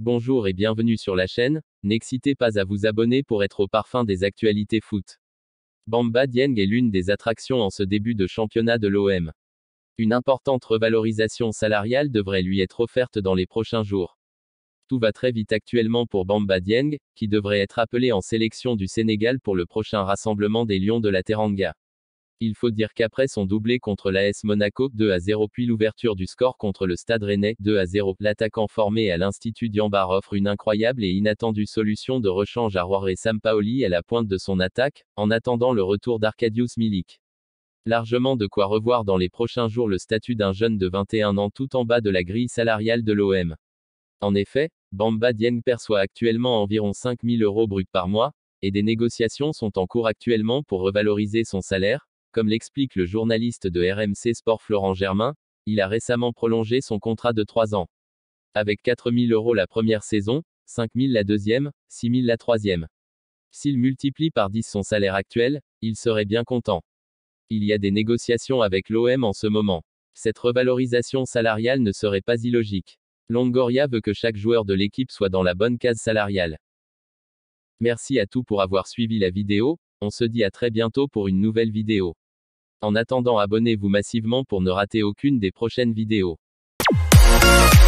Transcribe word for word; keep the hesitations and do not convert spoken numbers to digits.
Bonjour et bienvenue sur la chaîne, n'hésitez pas à vous abonner pour être au parfum des actualités foot. Bamba Dieng est l'une des attractions en ce début de championnat de l'O M. Une importante revalorisation salariale devrait lui être offerte dans les prochains jours. Tout va très vite actuellement pour Bamba Dieng, qui devrait être appelé en sélection du Sénégal pour le prochain rassemblement des Lions de la Teranga. Il faut dire qu'après son doublé contre l'A S Monaco deux à zéro puis l'ouverture du score contre le Stade Rennais deux à zéro, l'attaquant formé à l'Institut Diambar offre une incroyable et inattendue solution de rechange à Roaré Sampaoli à la pointe de son attaque, en attendant le retour d'Arkadiusz Milik. Largement de quoi revoir dans les prochains jours le statut d'un jeune de vingt et un ans tout en bas de la grille salariale de l'O M. En effet, Bamba Dieng perçoit actuellement environ cinq mille euros bruts par mois, et des négociations sont en cours actuellement pour revaloriser son salaire. Comme l'explique le journaliste de R M C Sport Florent Germain, il a récemment prolongé son contrat de trois ans. Avec quatre mille euros la première saison, cinq mille la deuxième, six mille la troisième. S'il multiplie par dix son salaire actuel, il serait bien content. Il y a des négociations avec l'O M en ce moment. Cette revalorisation salariale ne serait pas illogique. Longoria veut que chaque joueur de l'équipe soit dans la bonne case salariale. Merci à tous pour avoir suivi la vidéo, on se dit à très bientôt pour une nouvelle vidéo. En attendant, abonnez-vous massivement pour ne rater aucune des prochaines vidéos.